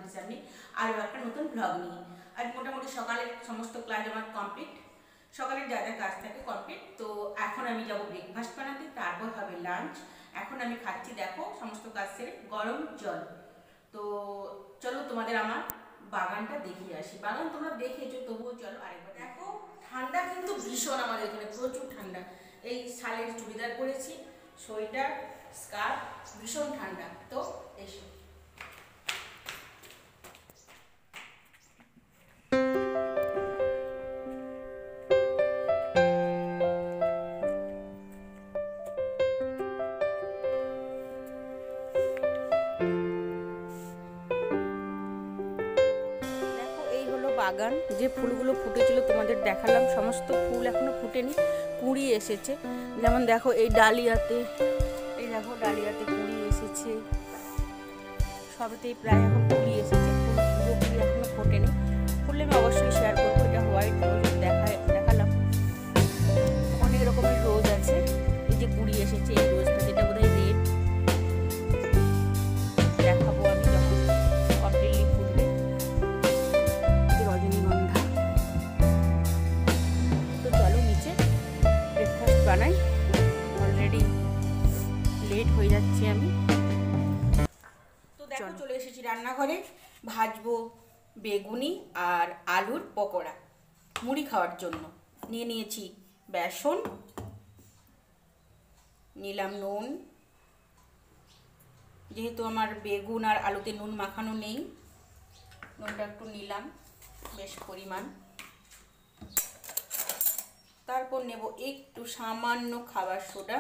তোমাদের সামনে আরও একটা নতুন ব্লগ নিয়ে। আজ মোটামুটি সকালের সমস্ত কাজ আমার কমপ্লিট, সকালের যা যা কাজ থাকে কমপ্লিট। তো এখন আমি যাব ব্রেকফাস্ট বানাতে, তারপর হবে লাঞ্চ। এখন আমি খাচ্ছি দেখো সমস্ত কাজ সেরে গরম জল। তো চলো তোমাদের আমার বাগানটা দেখিয়ে আসি। বাগান তোমরা দেখেছো, তবুও চলো আরেকবার দেখো। ঠান্ডা কিন্তু ভীষণ, আমাদের এখানে প্রচুর ঠান্ডা। এই শালের চুড়িদার পরেছি, সোয়েটার, স্কার্ফ, ভীষণ ঠান্ডা। তো এসো। বাগান, যে ফুলগুলো ফুটেছিল তোমাদের দেখালাম, সমস্ত ফুল এখনো ফুটেনি, কুঁড়ি এসেছে। যেমন দেখো এই ডালিয়াতে, এই দেখো ডালিয়াতে কুঁড়ি এসেছে, সবেতেই প্রায় এখন কুঁড়ি এসেছে। ফুল পুরোপুরি এখনো ফোটেনি, ফুললে আমি অবশ্যই শেয়ার করবো। এটা হোয়াইট রোজ দেখালাম, অনেক রকমের রোজ আছে। এই যে কুঁড়ি এসেছে এই রোজটা, যেটা বোধহয় রেড, দেখাবো আমি যখন কমপ্লিটলি ফুলবে। রজনীগন্ধা। তো চলো নিচে ব্রেকফাস্ট বানাই, অলরেডি লেট হয়ে যাচ্ছি আমি। তো দেখো চলে এসেছি রান্নাঘরে, ভাজবো বেগুনি আর আলুর পকোড়া মুড়ি খাওয়ার জন্য। নিয়ে নিয়েছি বেসন, নিলাম নুন, যেহেতু আমার বেগুন আর আলুতে নুন মাখানো নেই, নুনটা একটু নিলাম বেশ পরিমাণ। তারপর নেব একটু সামান্য খাবার সোডা,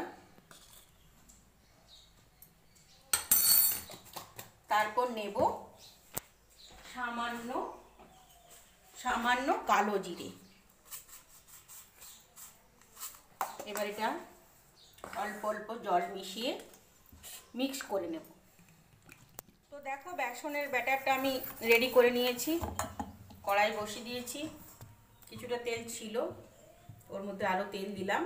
তারপর নেব সামান্য কালো জিরে। এবার এটা অল্প অল্প জল মিশিয়ে মিক্স করে নেব। তো দেখো বেসনের ব্যাটারটা আমি রেডি করে নিয়েছি, কড়াই বসিয়ে দিয়েছি, কিছুটা তেল ছিল, ওর মধ্যে আরও তেল দিলাম।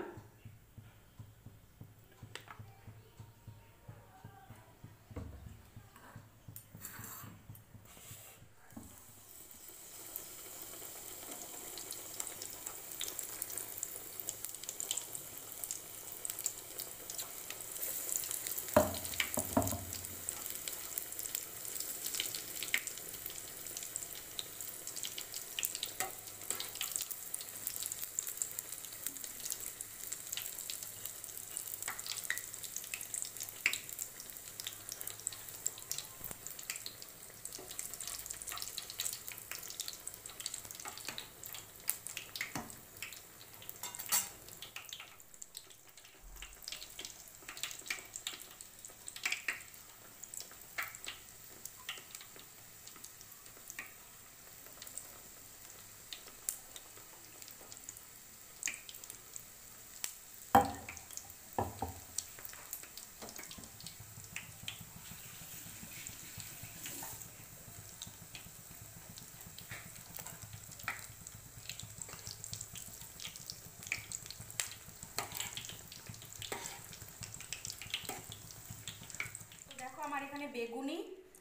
দেখো আমার এখানে বেগুনি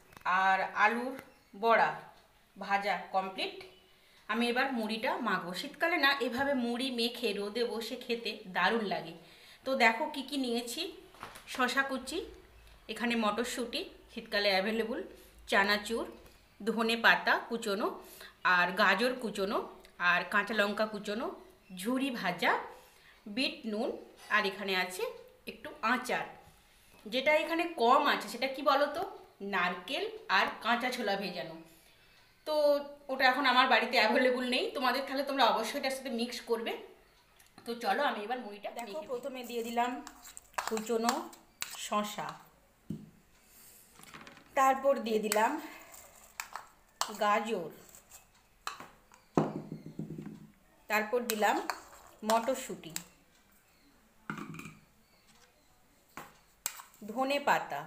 আর আলুর বড়া ভাজা কমপ্লিট। আমি এবার মুড়িটা মাখবো। শীতকালে না এভাবে মুড়ি মেখে রোদে বসে খেতে দারুণ লাগে। তো দেখো কি কি নিয়েছি। শশা কুচি, এখানে মটরশুঁটি শীতকালে অ্যাভেলেবল, চানাচুর, ধনে পাতা কুচোনো, আর গাজর কুচোনো, আর কাঁচা লঙ্কা কুচোনো, ঝুরি ভাজা, বিট নুন, আর এখানে আছে একটু আচার। যেটা এখানে কম আছে সেটা কি বলো তো, নারকেল আর কাঁচা ছোলা ভেজানো। তো ওটা এখন আমার বাড়িতে অ্যাভেলেবল নেই, তোমাদের তাহলে তোমরা অবশ্যই এটার সাথে মিক্স করবে। তো চলো আমি এবার মুড়িটা দেখো। প্রথমে দিয়ে দিলাম কুচনো শসা, তারপর দিয়ে দিলাম গাজর, তারপর দিলাম মটরশুঁটি, ধনে পাতা,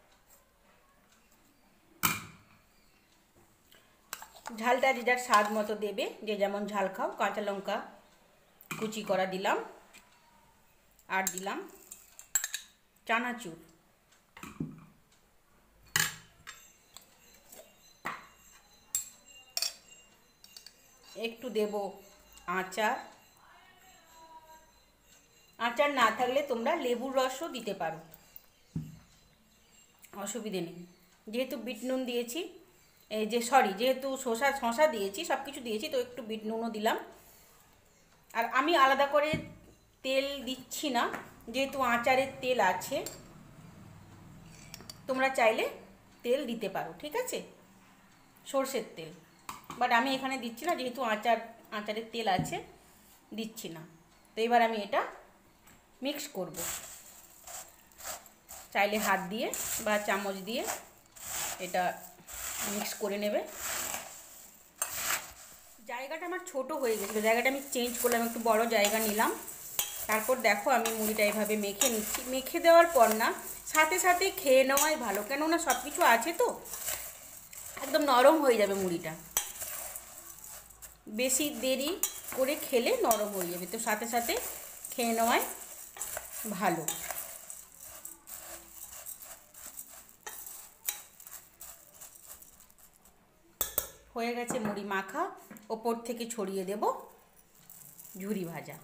ঝালটা যে যার স্বাদ মতো দেবে, যে যেমন ঝাল খাও। কাঁচা লঙ্কা কুচি করা দিলাম, আর দিলাম চানাচুর। একটু দেব আচার। আচার না থাকলে তোমরা লেবুর রসও দিতে পারো, অসুবিধে নেই। যেহেতু বিট নুন দিয়েছি, এই যে যেহেতু শশা দিয়েছি, সব কিছু দিয়েছি, তো একটু বিট নুনও দিলাম। আর আমি আলাদা করে তেল দিচ্ছি না, যেহেতু আচারের তেল আছে। তোমরা চাইলে তেল দিতে পারো, ঠিক আছে, সর্ষের তেল, বাট আমি এখানে দিচ্ছি না, যেহেতু আচারের তেল আছে, দিচ্ছি না। তো এবার আমি এটা মিক্স করব। চাইলে হাত দিয়ে বা চামচ দিয়ে এটা মিক্স করে নেবে। জায়গাটা আমার ছোট হয়ে গেছিলো, জায়গাটা আমি চেঞ্জ করলাম, একটু বড় জায়গা নিলাম। তারপর দেখো আমি মুড়িটা এভাবে মেখে নিচ্ছি। মেখে দেওয়ার পর না, সাথে সাথে খেয়ে নেওয়াই ভালো, কেননা সব কিছু আছে তো, একদম নরম হয়ে যাবে মুড়িটা। বেশি দেরি করে খেলে নরম হয়ে যাবে, তো সাথে সাথে খেয়ে নেওয়াই ভালো। হয়ে গেছে মুড়ি মাখা, ওপর থেকে ছড়িয়ে দেব ঝুরি ভাজা।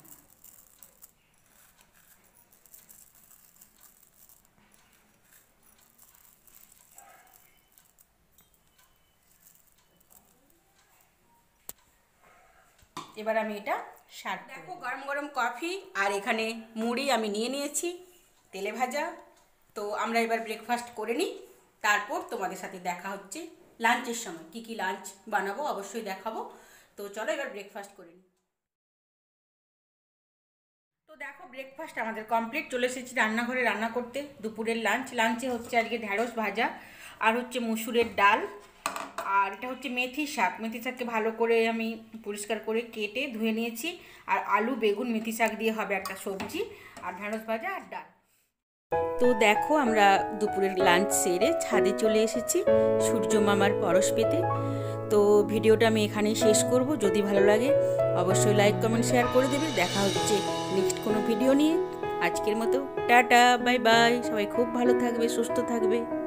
এবার আমি এটা সার্ভ করব। দেখো গরম গরম কফি আর এখানে মুড়ি আমি নিয়ে নিয়েছি তেলে ভাজা। তো আমরা এবার ব্রেকফাস্ট করে নিই, তারপর তোমাদের সাথে দেখা হচ্ছে লাঞ্চের সময়। কি কি লাঞ্চ বানাবো অবশ্যই দেখাবো। তো চলো এবার ব্রেকফাস্ট করে নিই। তো দেখো ব্রেকফাস্ট আমাদের কমপ্লিট, চলে এসেছি রান্নাঘরে রান্না করতে। দুপুরের লাঞ্চে হচ্ছে আজকে ঢ্যাঁড়স ভাজা, আর হচ্ছে মসুরের ডাল, আর এটা হচ্ছে মেথি শাককে ভালো করে আমি পরিষ্কার করে কেটে ধুয়ে নিয়েছি। আর আলু বেগুন মেথি শাক দিয়ে হবে একটা সবজি, আর ঢ্যাঁড়স ভাজা আর ডাল। তো দেখো আমরা দুপুরের লাঞ্চ সেরে ছাদে চলে এসেছি সূর্য মামার পরশ পেতে। তো ভিডিওটা আমি এখানেই শেষ করব। যদি ভালো লাগে অবশ্যই লাইক কমেন্ট শেয়ার করে দেবে। দেখা হচ্ছে নেক্সট কোনো ভিডিও নিয়ে। আজকের মতো টাটা, বাই বাই। সবাই খুব ভালো থাকবে, সুস্থ থাকবে।